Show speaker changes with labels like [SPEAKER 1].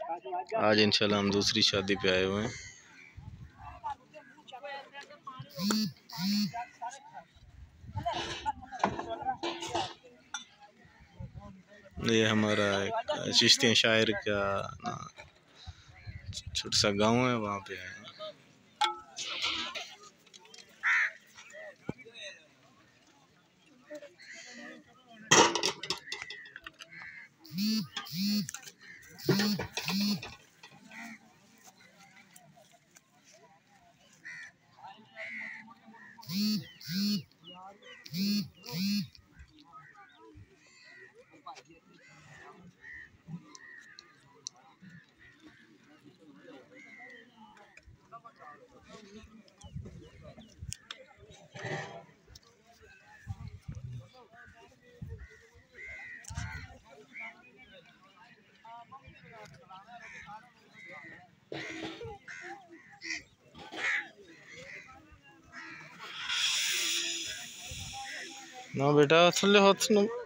[SPEAKER 1] आज इंशाल्लाह हम दूसरी शादी पे आए हुए हैं। ये हमारा एक चिश्ती शायर का छोटा सा गांव है, वहाँ पे है। ना बेटा थल्ले हाथ न